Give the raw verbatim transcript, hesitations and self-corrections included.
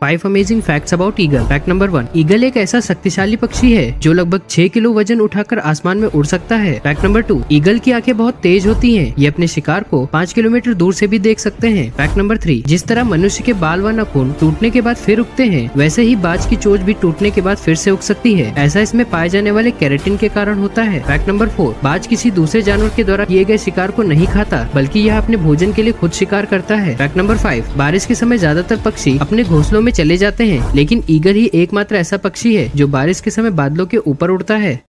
Five amazing facts about eagle. Fact number one, eagle एक ऐसा शक्तिशाली पक्षी है जो लगभग छह किलो वजन उठाकर आसमान में उड़ सकता है। फैक्ट नंबर टू, ईगल की आंखें बहुत तेज होती हैं। ये अपने शिकार को पाँच किलोमीटर दूर से भी देख सकते हैं। फैक्ट नंबर थ्री, जिस तरह मनुष्य के बाल व नाखून टूटने के बाद फिर उगते हैं, वैसे ही बाज की चोंच भी टूटने के बाद फिर से उग सकती है। ऐसा इसमें पाए जाने वाले केराटिन के कारण होता है। फैक्ट नंबर फोर, बाज किसी दूसरे जानवर के द्वारा किए गए शिकार को नहीं खाता, बल्कि यह अपने भोजन के लिए खुद शिकार करता है। फैक्ट नंबर फाइव, बारिश के समय ज्यादातर पक्षी अपने घोंसलों में चले जाते हैं, लेकिन ईगल ही एकमात्र ऐसा पक्षी है जो बारिश के समय बादलों के ऊपर उड़ता है।